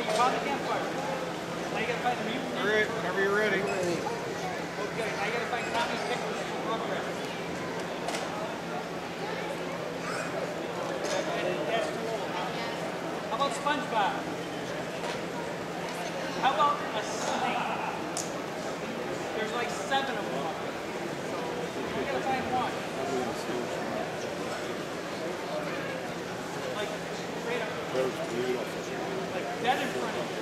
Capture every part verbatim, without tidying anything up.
you found the campfire. Now you gotta find the mutant. All right, whenever you're ready. Okay, now you gotta find Tommy's pickles and rub bread. That's too old, huh? How about SpongeBob? How about a snake? There's like seven of them. You gotta find one. Like straight up. Like dead in front of you.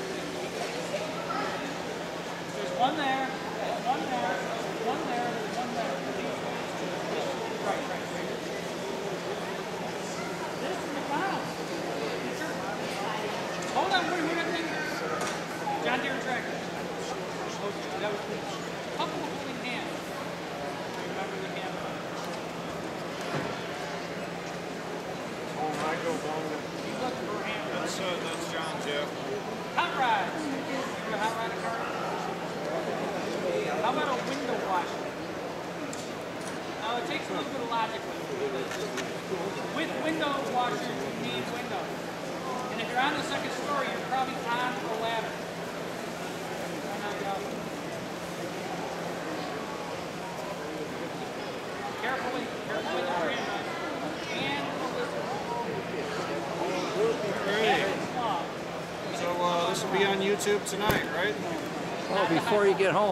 There's one there, there's one there, there's one there, there's one there. Right, right, right. This is McDonald's. Hold on, wait, wait, wait, wait. John Deere tractor. That was a couple of holding hands. Remember the camera. Oh, I go down there. He's looking for a hand. That's, uh, that's John's, yeah. Hot rods. Remember a hot rod car? How about a window washer? Now it takes a little bit of logic with it. With window washers, you need windows. And if you're on the second story, you're probably on a ladder. Carefully, carefully with your hand. And Great. So uh, this will be on YouTube tonight, right? Oh, before you get home.